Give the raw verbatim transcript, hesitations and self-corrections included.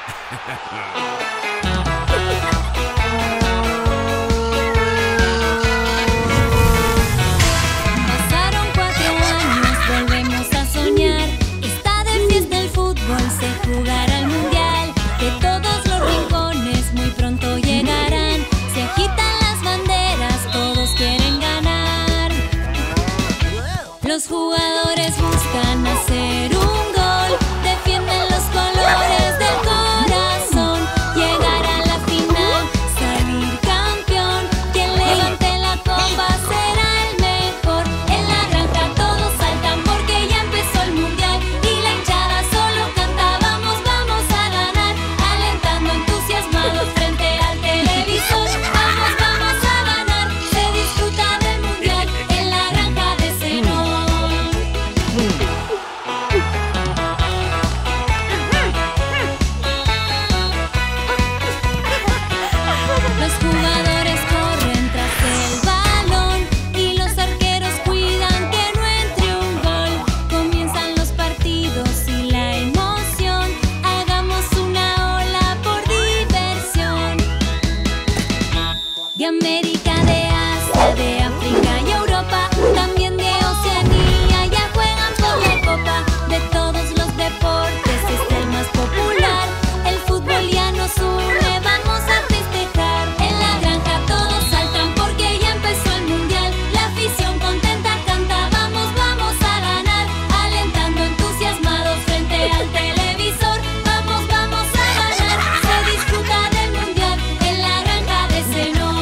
Pasaron cuatro años, volvemos a soñar. Está de fiesta el fútbol, se jugará el mundial. De todos los rincones muy pronto llegarán. Se agitan las banderas, todos quieren ganar. Los jugadores buscan hacer un gol, defienden los colores del corazón. Llegar a la final, salir campeón. Quien levante la copa será el mejor. En la granja todos saltan porque ya empezó el mundial. Y la hinchada solo canta, vamos, vamos a ganar. Alentando entusiasmados frente al televisor. Vamos, vamos a ganar, se disfruta del mundial en la granja de Zenón. Los jugadores corren tras el balón y los arqueros cuidan que no entre un gol. Comienzan los partidos y la emoción. Hagamos una ola por diversión. De América, de Asia, de África y Europa, también de Oceanía, ya juegan por la copa. De todos los deportes este es el más popular. El fútbol ya nos une, vamos a festejar. En la granja todos saltan porque ya empezó el mundial. La afición contenta canta, vamos, vamos a ganar. Alentando entusiasmados frente al televisor. Vamos, vamos a ganar, se disfruta del mundial en la granja de Zenón.